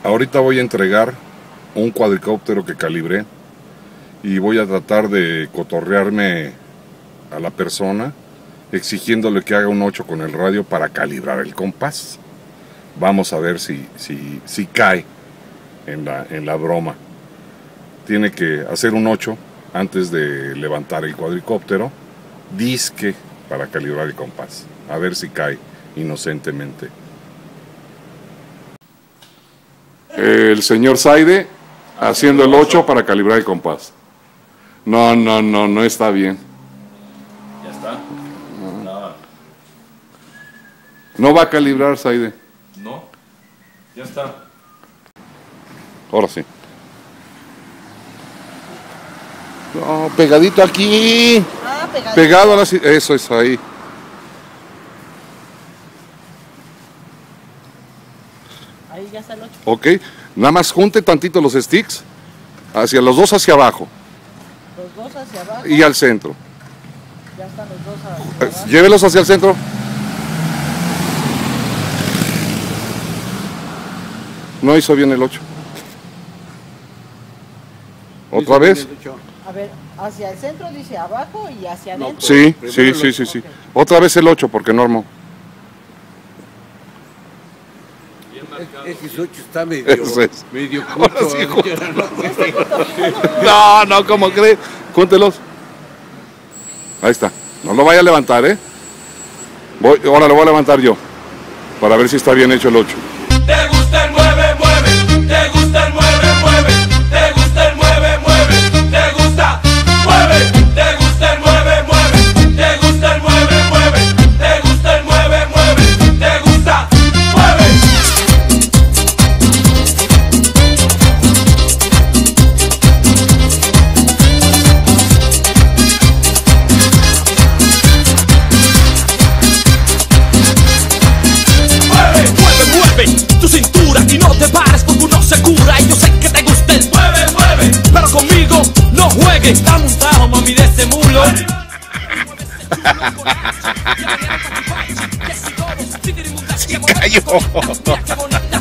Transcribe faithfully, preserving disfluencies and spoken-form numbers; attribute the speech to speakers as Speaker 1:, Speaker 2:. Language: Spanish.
Speaker 1: Ahorita voy a entregar un cuadricóptero que calibré y voy a tratar de cotorrearme a la persona exigiéndole que haga un ocho con el radio para calibrar el compás. Vamos a ver si, si, si cae en la, en la broma. Tiene que hacer un ocho antes de levantar el cuadricóptero, disque para calibrar el compás. A ver si cae inocentemente. El señor Saide haciendo el ocho para calibrar el compás. No, no, no, no está bien.
Speaker 2: Ya está. No.
Speaker 1: No va a calibrar, Saide.
Speaker 2: No. Ya está.
Speaker 1: Ahora sí. No, pegadito aquí.
Speaker 3: Ah, pegadito.
Speaker 1: Pegado a la... Eso es ahí.
Speaker 3: Ahí ya está el ocho.
Speaker 1: Ok. Nada más junte tantito los sticks. Hacia los dos hacia abajo.
Speaker 3: Los dos hacia abajo.
Speaker 1: Y al centro.
Speaker 3: Ya están los dos hacia abajo.
Speaker 1: Llévelos hacia el centro. No hizo bien el ocho. ¿Otra vez?
Speaker 3: A ver, hacia el centro dice abajo y hacia adentro.
Speaker 1: Sí, sí, sí, sí, sí. Otra vez el ocho porque no armó.
Speaker 4: Ese ocho está medio,
Speaker 1: Eso es.
Speaker 4: medio corto.
Speaker 1: Sí, no, no, ¿cómo cree? Cúntelos. Ahí está. No lo vaya a levantar, ¿eh? Voy, ahora lo voy a levantar yo. Para ver si está bien hecho el ocho.
Speaker 5: Te gusta el mueve, mueve. Te gusta el mueve, mueve. Te gusta el mueve, mueve. Te gusta, mueve. Te gusta el mueve, mueve. Te gusta el mueve, mueve. Te gusta el mueve, mueve. Te gusta, mueve. Mueve, mueve, mueve. Tu cintura y no te pares porque uno se cura. Y yo sé que te gusta el mueve, mueve. Pero conmigo no juegues. Dame un trago, mami, de ese mulo.
Speaker 1: Sí cayó.